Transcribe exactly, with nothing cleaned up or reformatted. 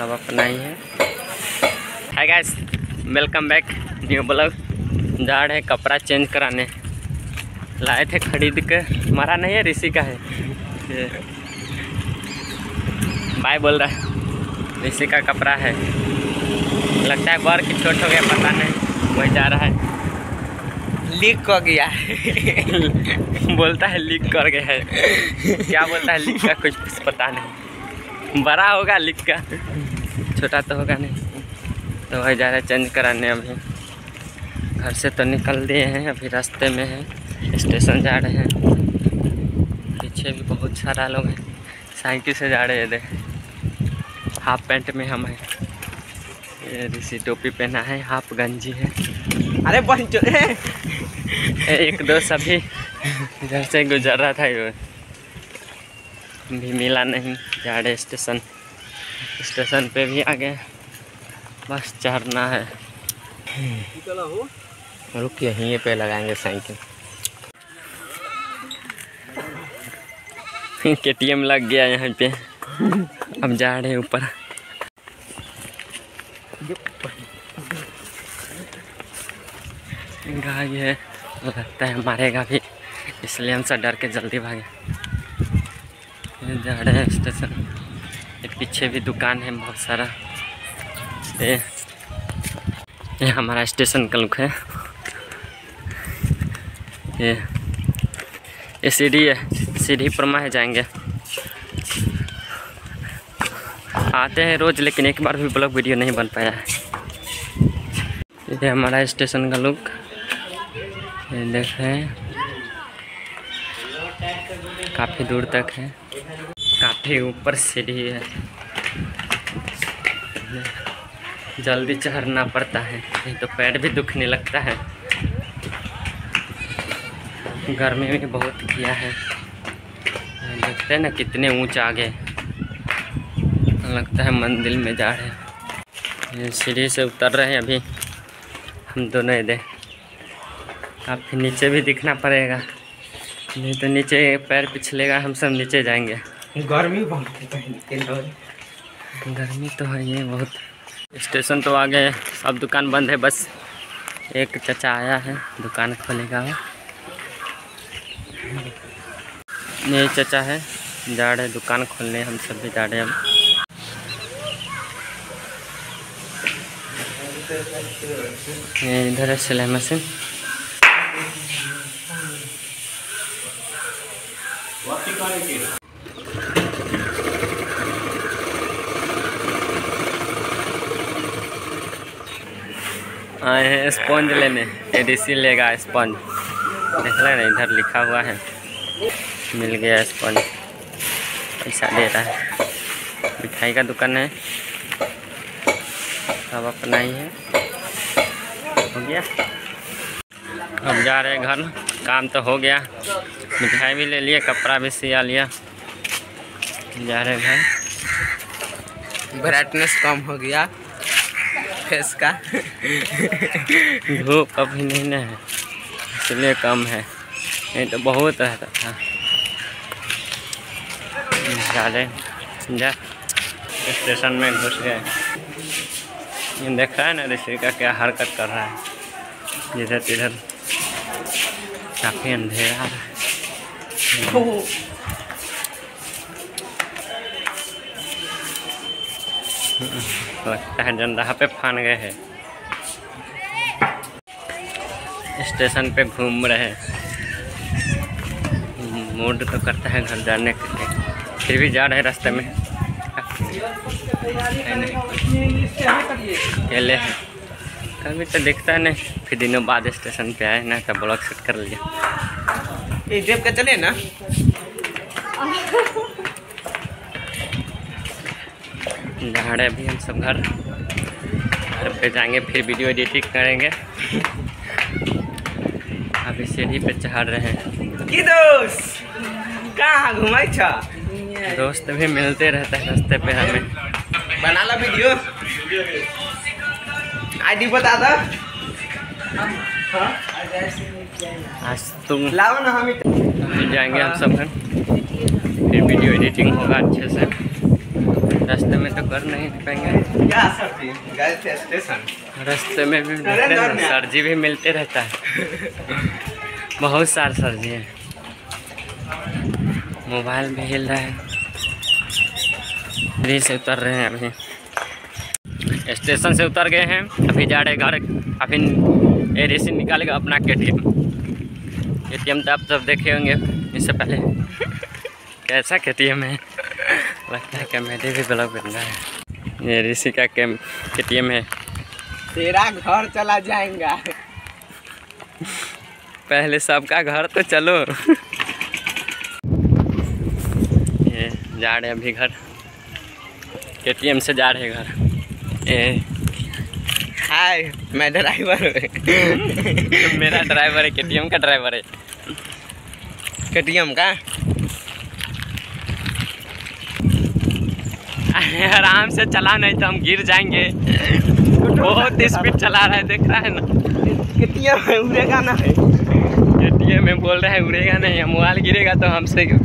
सब अपना ही है। Hi guys, welcome back new blog. जा रहे हैं कपड़ा चेंज कराने, लाए थे खरीद के। हमारा नहीं है, ऋषि का है। भाई बोल रहा है ऋषि का कपड़ा है, लगता है बड़ की छोट हो गया, पता नहीं। वही जा रहा है, लीक कर गया है बोलता है लीक कर गया है। क्या बोलता है लीक का कुछ पता नहीं, बड़ा होगा लीक का, छोटा तो होगा नहीं। तो वही जा रहे चेंज कराने। अभी घर से तो निकल दिए हैं, अभी रास्ते में हैं, स्टेशन जा रहे हैं। पीछे भी बहुत सारा लोग हैं, साइकिल से जा रहे हैं। देख हाफ पैंट में हम हैं, ये ऋषि टोपी पहना है, हाफ गंजी है। अरे बंचो एक दो सभी घर से गुजर रहा था, ये भी मिला नहीं। जा रहे स्टेशन, स्टेशन पे भी आ गए, बस चढ़ना है। रुक यहीं पे लगाएंगे साइकिल। के टी एम लग गया यहाँ पे, अब जा रहे हैं ऊपर। गाय है, लगता है मारेगा भी, इसलिए हम सब डर के जल्दी भागे। जा रहे हैं स्टेशन। ये पीछे भी दुकान है बहुत सारा। ये, ये हमारा स्टेशन का लुक है। ये ये सीढ़ी है, सीढ़ी पर में जाएंगे। आते हैं रोज, लेकिन एक बार भी ब्लॉग वीडियो नहीं बन पाया है। ये हमारा स्टेशन का लुक, ये देख रहे हैं, काफ़ी दूर तक है, काफ़ी ऊपर सीढ़ी है, जल्दी चढ़ना पड़ता है, नहीं तो पैर भी दुखने लगता है। गर्मी में बहुत किया है। देखते हैं ना कितने ऊंचा आगे, लगता है मंदिर में जा रहे हैं। ये सीढ़ी से उतर रहे हैं अभी हम दोनों। इधर काफ़ी नीचे भी दिखना पड़ेगा, नहीं तो नीचे पैर पिछलेगा, हम सब नीचे जाएंगे। गर्मी बहुत है, गर्मी तो है ये बहुत। स्टेशन तो आ गए, सब दुकान बंद है, बस एक चाचा आया है, दुकान खोलेगा। ये चाचा है, जा रहे दुकान खोलने, हम सब भी जा रहे हैं अब। ये इधर है सिलाई मशीन। आए हैं स्पंज लेने, एडीसी लेगा स्पंज। देख रहे ना, इधर लिखा हुआ है, मिल गया स्पंज, पैसा दे रहा है। मिठाई का दुकान है, सब अपना ही है। हो गया, अब जा रहे हैं घर। काम तो हो गया, मिठाई भी ले लिए, कपड़ा भी सिया लिया, जा रहे हैं घर। ब्राइटनेस कम हो गया फेस का धूप अभी नहीं ना है, इसलिए कम है, नहीं तो बहुत रहता था। जा रहे जा स्टेशन में घुस गए। ये देख रहा है ना ऋषि का क्या हरकत कर रहा है, जिधर तिधर। काफ़ी अंधेरा है, लगता है जंदहा पे फान गए हैं। स्टेशन पे घूम रहे हैं, मूड तो करता है घर जाने के लिए, फिर भी जा रहे हैं रास्ते में। अकेले हैं, कभी तो दिखता नहीं, फिर दिनों बाद स्टेशन पे आए ना, तो ब्लॉग शूट कर लिया। ये जेब का चले ना, जा रहे अभी हम सब घर घर पे जाएंगे, फिर वीडियो एडिटिंग करेंगे। अभी सीढ़ी पे चढ़ रहे हैं। की दोस्त कहाँ घुमाई छा? दोस्त भी मिलते रहते हैं रास्ते पे हमें। बना ला वीडियो, आईडी बता दो। आज तुम लाओ ना, हम अभी जाएंगे हम सब घर, फिर वीडियो एडिटिंग होगा अच्छे से। रास्ते में तो कर नहीं पाएंगे। क्या सर जी गए थे स्टेशन, रास्ते में भी सर जी भी मिलते रहता है। बहुत सारे सर जी हैं। मोबाइल भी हिल रहा है। फ्री से उतर रहे हैं, अभी स्टेशन से उतर गए हैं, अभी जा रहे घर। अभी ए रेसी निकालेगा अपना K T M. K T M तो आप सब देखे होंगे इससे पहले। कैसा के टी एम है, लगता है कमेटी भी ब्लॉग बन रहा है। ये ऋषि का के टी एम है। तेरा घर चला जाएगा। पहले सबका घर तो चलो। ये जा रहे अभी घर, के टी एम से जा रहे घर। ए हाय, मैं ड्राइवर हूँ। मेरा ड्राइवर है, के टी एम का ड्राइवर है। के टी एम का आराम से चला, नहीं तो हम गिर जाएंगे। बहुत स्पीड चला रहा है, देख रहा है ना। के टी एम उड़ेगा ना है। के टी एम में बोल रहा है उड़ेगा नहीं, मोबाइल गिरेगा तो हमसे